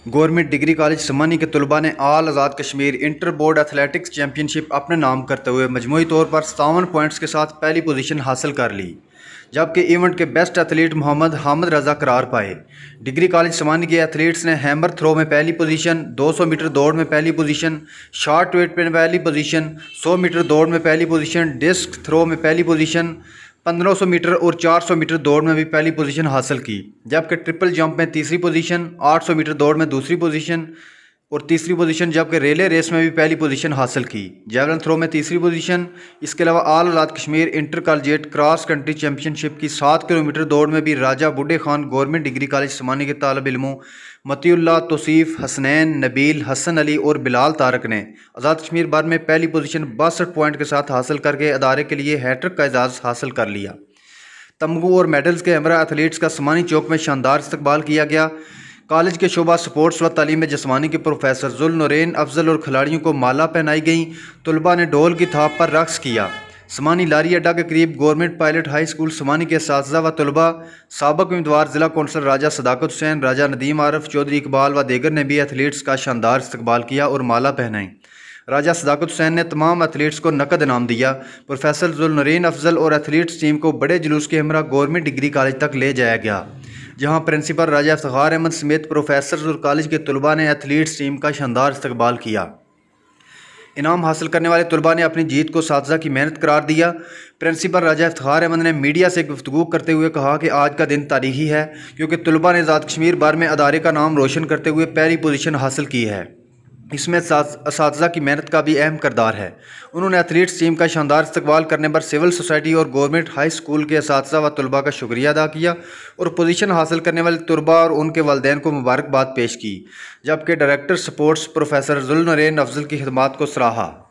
Government degree college Samahni के तलबा ने all Azad Kashmir inter board athletics championship अपने नाम करते हुए मजमूई तौर पर 57 पॉइंट्स के साथ पहली पोजीशन हासिल कर ली, जबकि इवेंट के बेस्ट एथलीट मोहम्मद हामिद रजा करार पाए। डिग्री कॉलेज समानी के एथलीट्स ने हैमर थ्रो में पहली पोजीशन, 200 मीटर दौड़ में पहली पोजीशन, शॉर्ट वेट में पहली पोजीशन, 100 मीटर दौड़ में पहली पोजीशन, डिस्क थ्रो में पहली पोजीशन, 1500 मीटर और 400 मीटर दौड़ में भी पहली पोजीशन हासिल की, जबकि ट्रिपल जंप में तीसरी पोजीशन, 800 मीटर दौड़ में दूसरी पोजीशन और तीसरी पोजीशन, जबकि रिले रेस में भी पहली पोजीशन हासिल की, जैवलिन थ्रो में तीसरी पोजीशन। इसके अलावा all Azad Kashmir inter collegiate cross country championship की 7 किलोमीटर दौड़ में भी Raja Budhe Khan government degree college Samahni के तालिब इल्मों मतीउल्लाह, तौसीफ, हसनैन, नबील, हसन अली और बिलाल तारक ने आज़ाद कश्मीर भर में पहली पोजीशन 62 पॉइंट के साथ हासिल करके अदारे के लिए हैट्रिक का एजाज़ हासिल कर लिया। तमगू और मेडल्स के हमरा एथलीट्स का समानी चौक में शानदार इस्तकबाल किया गया। कॉलेज के शोबा स्पोर्ट्स व तालीम जिस्मानी के प्रोफेसर ज़ुल्नुरैन अफजल और खिलाड़ियों को माला पहनाई गई। तलबा ने ढोल की थाप पर रक्स किया। समानी लारी अड्डा के करीब government pilot high school Samahni के असातिज़ा व तलबा, साबिक़ उम्मीदवार ज़िला कौंसल राजा सदाकत हुसैन, राजा नदीम आरफ, चौधरी इकबाल व दीगर ने भी एथलीट्स का शानदार इस्तकबाल किया और माला पहनाई। राजा सदाकत हुसैन ने तमाम एथलीट्स को नकद इनाम दिया। प्रोफेसर ज़ुल्नुरैन अफजल और एथलीट्स टीम को बड़े जुलूस के हमरा गवर्नमेंट डिग्री कॉलेज तक ले जाया गया, जहां प्रिंसिपल राजा इफ्तिखार अहमद समेत प्रोफेसर और कॉलेज के तलबा ने एथलीट्स टीम का शानदार इस्तकबाल किया। इनाम हासिल करने वाले तलबा ने अपनी जीत को असातिज़ा की मेहनत करार दिया। प्रिंसिपल राजा इफ्तिखार अहमद ने मीडिया से गुफ्तगू करते हुए कहा कि आज का दिन तारीखी है, क्योंकि तलबा ने आज़ाद कश्मीर भर में अदारे का नाम रोशन करते हुए पहली पोजीशन हासिल की है। इसमें असातिज़ा की मेहनत का भी अहम किरदार है। उन्होंने एथलीट्स टीम का शानदार इस्तकबाल करने पर सिविल सोसाइटी और गवर्नमेंट हाई स्कूल के असातिज़ा व तलबा का शुक्रिया अदा किया और पोजीशन हासिल करने वाले तलबा और उनके वालिदैन को मुबारकबाद पेश की, जबकि director sports professor Zulnurain Afzal की खिदमात को सराहा।